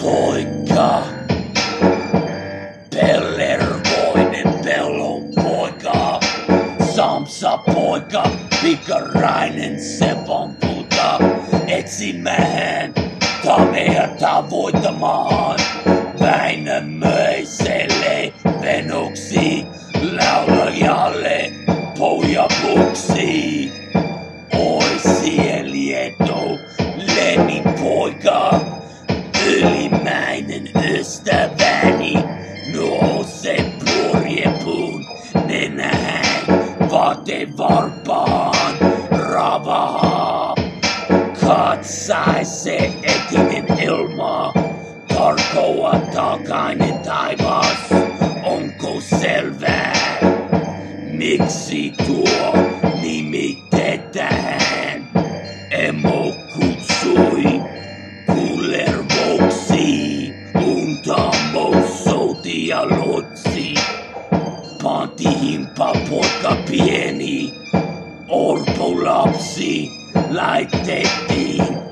poika. Pellervoinen pellon poika. Sampsa poika, pikkarainen puuta. Etsimähän, tammea tavoittamahan. Väinämöiselle, venoksi, laulajalle, pohjapuuksi. Oi sie lieto, Lemmin poika. Ylimäinen ystäväni, Nouse purjepuun, nenähän, vaatevarpahan, ravaha. Katsaise, etinen ilma, tarkkoa, takainen, taivas, onko, selvät. Miksi nimitetähän, emo kutsui Pellervoiksi, souti ja lotsi. Pantihinpa poika pieni, orpo lapsi, laitettiin